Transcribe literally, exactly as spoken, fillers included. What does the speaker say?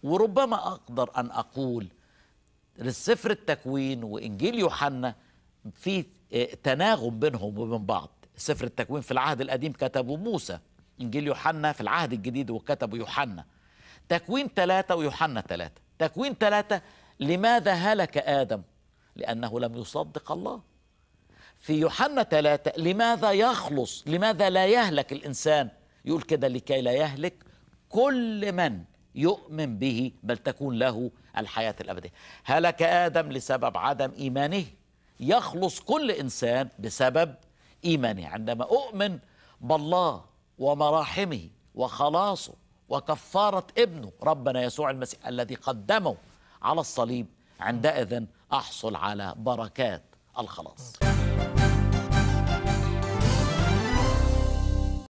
وربما أقدر أن أقول سفر التكوين وإنجيل يوحنا في تناغم بينهم وبين بعض. سفر التكوين في العهد القديم كتبه موسى، إنجيل يوحنا في العهد الجديد وكتبه يوحنا. تكوين ثلاثة ويوحنا ثلاثة. تكوين ثلاثة، لماذا هلك آدم؟ لأنه لم يصدق الله. في يوحنا ثلاثة، لماذا يخلص؟ لماذا لا يهلك الإنسان؟ يقول كده لكي لا يهلك كل من يؤمن به بل تكون له الحياة الأبدية. هلك آدم لسبب عدم إيمانه، يخلص كل إنسان بسبب إيمانه. عندما أؤمن بالله ومراحمه وخلاصه وكفارة ابنه ربنا يسوع المسيح الذي قدمه على الصليب، عندئذ أحصل على بركات الخلاص.